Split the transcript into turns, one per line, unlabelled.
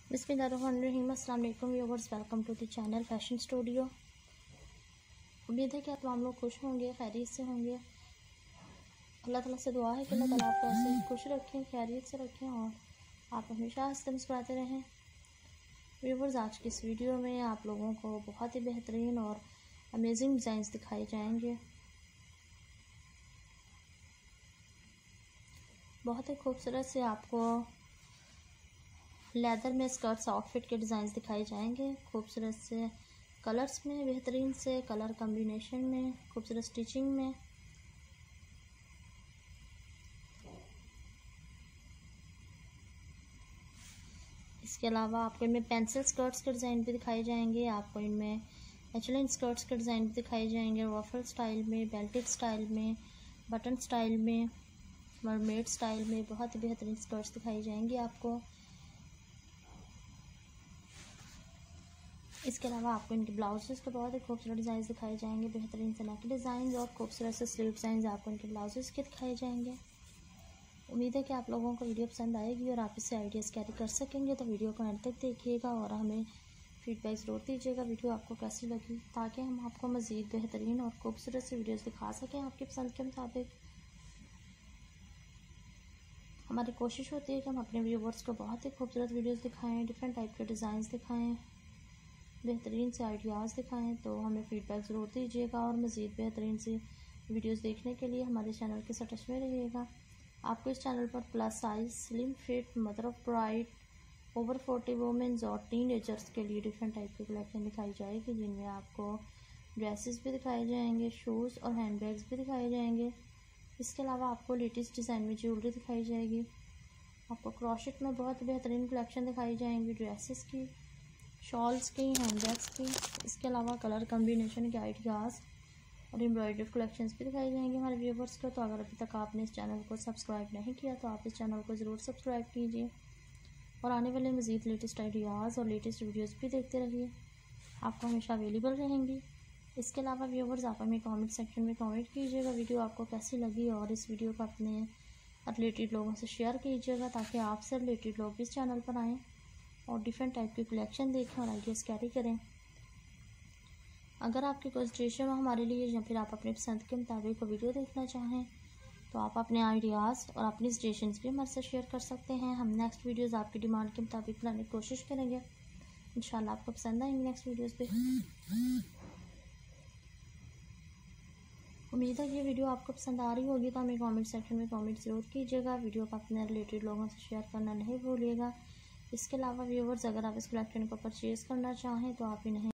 बिस्मिल्लाहिर्रहमानिर्रहीम। अस्सलाम वालेकुम viewers, welcome to the channel fashion studio. उम्मीद है कि आप तमाम लोग खुश होंगे, खैरियत से होंगे। अल्लाह ताला से दुआ है कि अल्लाह ताला आपको ऐसे खुश रखें, खैरियत से रखें और आप हमेशा हंसते मुस्कुराते रहें। व्यूअर्स, आज की इस वीडियो में आप लोगों को बहुत ही बेहतरीन और अमेजिंग डिज़ाइंस दिखाए जाएंगे। बहुत ही खूबसूरत से आपको लेदर में स्कर्ट्स आउटफिट के डिज़ाइन दिखाए जाएंगे। खूबसूरत से कलर्स में, बेहतरीन से कलर कॉम्बिनेशन में, खूबसूरत स्टिचिंग में। इसके अलावा आपको इनमें पेंसिल स्कर्ट्स के डिज़ाइन भी दिखाए जाएंगे। आपको इनमें एचलाइन स्कर्ट्स के डिज़ाइन भी दिखाए जाएंगे। वॉफल स्टाइल में, बेल्टेड स्टाइल में, बटन स्टाइल में, मरमेड स्टाइल में बहुत ही बेहतरीन स्कर्ट्स दिखाई जाएंगी आपको। इसके अलावा आपको इनके ब्लाउजेस के बहुत ही खूबसूरत डिज़ाइन दिखाए जाएंगे। बेहतरीन से नेक डिज़ाइन और खूबसूरत से स्लीव डिज़ाइन आपको इनके ब्लाउजेस के दिखाए जाएंगे। उम्मीद है कि आप लोगों को वीडियो पसंद आएगी और आप इससे आइडियाज़ कैरी कर सकेंगे। तो वीडियो को अंत तक देखिएगा और हमें फीडबैक ज़रूर दीजिएगा वीडियो आपको कैसी लगी, ताकि हम आपको मज़ीद बेहतरीन और खूबसूरत से वीडियोज़ दिखा सकें आपकी पसंद के मुताबिक। हमारी कोशिश होती है कि हम अपने व्यूअर्स को बहुत ही खूबसूरत वीडियोज़ दिखाएँ, डिफरेंट टाइप के डिज़ाइंस दिखाएँ, बेहतरीन से आइडियाज़ दिखाएं। तो हमें फ़ीडबैक ज़रूर दीजिएगा और मज़ीद बेहतरीन से वीडियोस देखने के लिए हमारे चैनल के साथ टच में रहिएगा। आपको इस चैनल पर plus size, slim fit, mother of bride, over 40 women's और टीनेजर्स के लिए डिफरेंट टाइप की कलेक्शन दिखाई जाएगी, जिनमें आपको ड्रेसेस भी दिखाए जाएंगे, शूज़ और हैंड बैग्स भी दिखाए जाएंगे। इसके अलावा आपको लेटेस्ट डिज़ाइन में ज्वेलरी दिखाई जाएगी। आपको क्रॉशेट में बहुत बेहतरीन कलेक्शन दिखाई जाएंगी, ड्रेसेस की, शॉल्स की, हैंडबैग्स की। इसके अलावा कलर कॉम्बिनेशन के आइडियाज़ और एम्ब्रॉयडरी कलेक्शंस भी दिखाई जाएंगे हमारे व्यूवर्स को। तो अगर अभी तक आपने इस चैनल को सब्सक्राइब नहीं किया तो आप इस चैनल को ज़रूर सब्सक्राइब कीजिए और आने वाले मज़ीद लेटेस्ट आइडियाज़ और लेटेस्ट वीडियोज़ भी देखते रहिए, आपको हमेशा अवेलेबल रहेंगी। इसके अलावा व्यूवर्स, आप हमें कॉमेंट सेक्शन में कॉमेंट कीजिएगा वीडियो आपको कैसी लगी और इस वीडियो को अपने रिलेटेड लोगों से शेयर कीजिएगा, ताकि आपसे रिलेटेड लोग भी इस चैनल पर आएँ और डिफरेंट टाइप की कलेक्शन देखें और आइडियाज़ कैरी करें। अगर आपकी कोई सजेशन हो हमारे लिए या फिर आप अपनी पसंद के मुताबिक वीडियो देखना चाहें तो आप अपने आइडियाज़ और अपनी सजेशंस भी हमारे साथ शेयर कर सकते हैं। हम नेक्स्ट वीडियोस आपकी डिमांड के मुताबिक बनाने की कोशिश करेंगे। इंशाल्लाह आपको पसंद आएंगे नेक्स्ट वीडियोस भी। उम्मीद है ये वीडियो आपको पसंद आ रही होगी, तो हमें कमेंट सेक्शन में कमेंट ज़रूर कीजिएगा। वीडियो को अपने रिलेटेड लोगों से शेयर करना नहीं भूलिएगा। इसके अलावा व्यूवर्स, अगर आप इस कलेक्शन को परचेज़ करना चाहें तो आप इन्हें